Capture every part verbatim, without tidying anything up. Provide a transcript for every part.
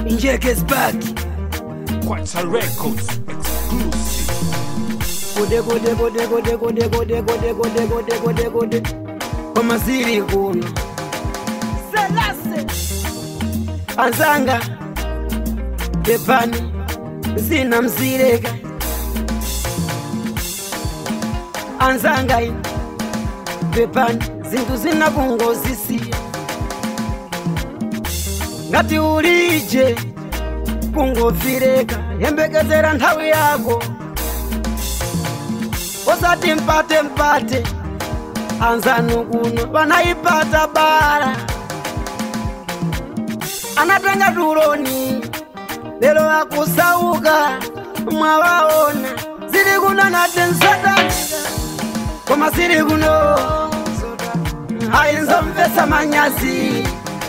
Injection Ft Records exclusive. Gode gode gode gode gode gode gode gode gode gode gode Selase-Zilikuno Selase Anzanga Depani Zina mzireka Anzanga Depani Zintu zina kungozisi Ngati ulije kungofireka yembekezera nthawi yako osati mpate mpate anzanu kuno vanayipata bara anatenga tuloni lero akusauka mwawaona Zilikuno nati nsatanika koma Zilikuno ayinzomvesa manyazi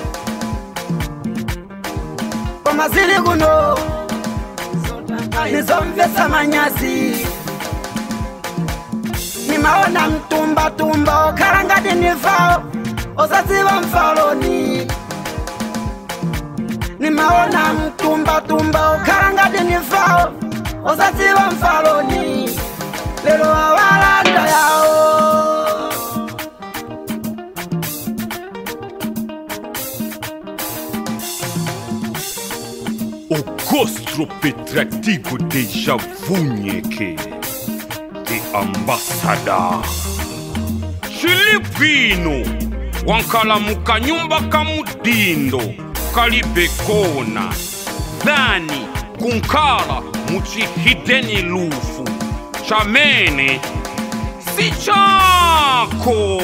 koma Zilikuno ayinzomvesa manyazi nimaona mtumba tumba okarangati nifao osaziva mfaloni nimaona mtumba tumba okarangati nifao osaziva mfaloni lero awalanda yao Okostro petratigo deja vunyeke the ambassador Filipino wankala mukanyumba kamudindo kalibekona dhani kunkala muchihideni lufu chamene si chako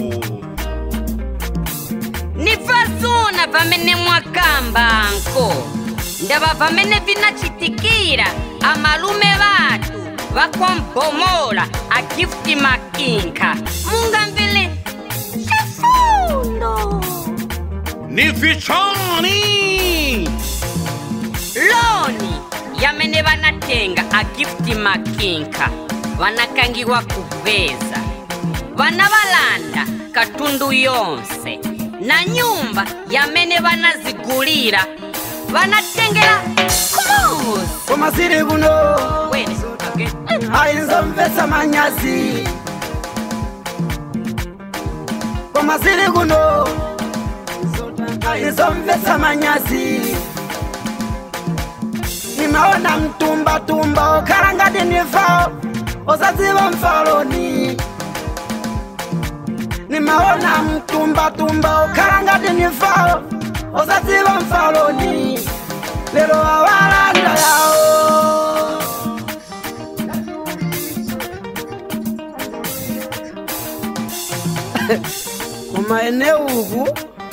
nifazuna vamene mwakamba anko ndava vamene vinachitikira amalume vatu vakwambomola a gift makinka mungamvile chifundo ni vichani loni yamene vanatenga a gift makinka vanakangiwa kuveza vanavalanda katundu yonse na nyumba yamene vanazigulira vanatengera kumozi koma Zilikuno ayinzomvesa manyazi koma Zilikuno ayinzomvesa manyazi nimaona mtumba tumba okarangati nifao osaziva mfaloni nimaona mtumba tumba okarangati nifao osaziva mfaloni lero awalanda yao kuma eneo huku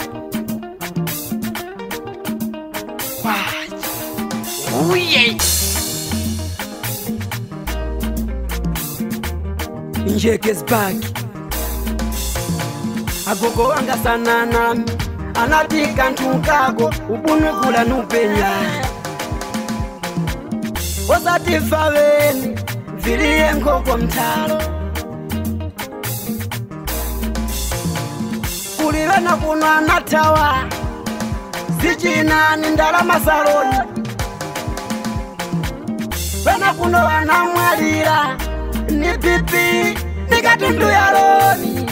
uye Injection Ft agogo wanga sana nami anatika ntukako ubunukula nupenya osati faveni viliye nkoko mtalo kulivena kuno anatawa sichinani ndalama saloni vena kuno wanamwalira ni pipi nikatundu ya loni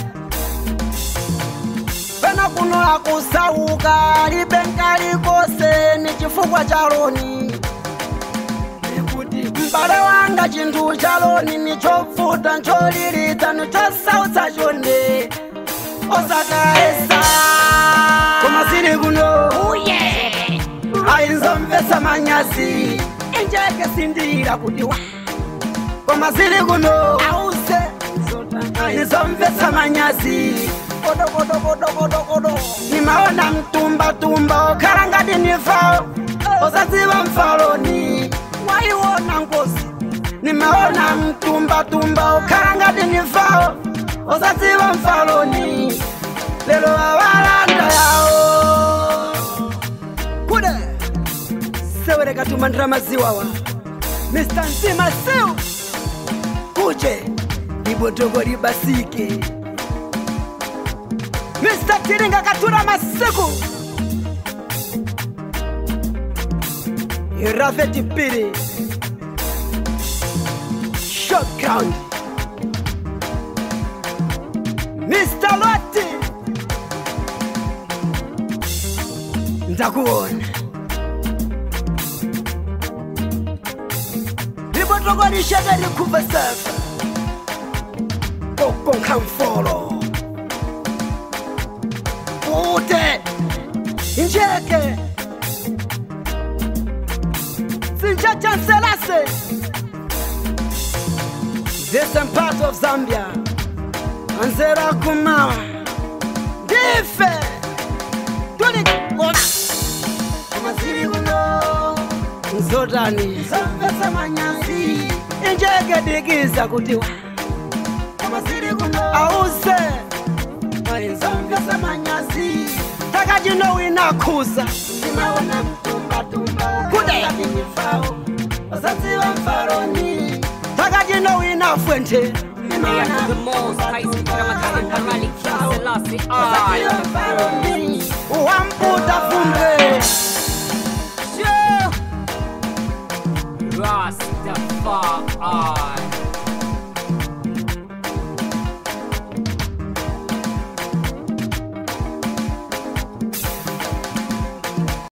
vena kuno akusauka libenka likose ni chifukwa cha loni nikuti mbale wanga chintu cha loni nichofuta ncholilita nichosausa chonde osakaesa koma Zilikuno uye ayinzomvesa manyazi enjeke sindira kuti wa koma Zilikuno ause ayinzomvesa manyazi kodo kodo kodo kodo kodo nimaona mtumba tumba okarangati nifao osaziva mfaloni waiwona ngozi nimaona mtumba tumba okarangati nifao osaziva mfaloni lero awalanda yao kude sewereka tumandira maziwawa Mister Nzima Siu kuche ibotoko libasike Mister Tiringa katura masiku Irafeti Piri Shotground Mister Lotti Ndakuona Ribotogori shagari kuvasafa Kokon kamfolo Ute Injeke Injection Ft Selase This part of Zambia Anzera Kumawa Dife Tuli Ona Zilikuno Nzotani Zambesa manyasi Injeke digiza kutiwa Zilikuno Ause Zambesa manyasi Taka jino wina kuza Simawana mtumba tumba Kude Wasati wa mfaroni Taka jino wina fuente The most high King Selase I Wamputa fumbe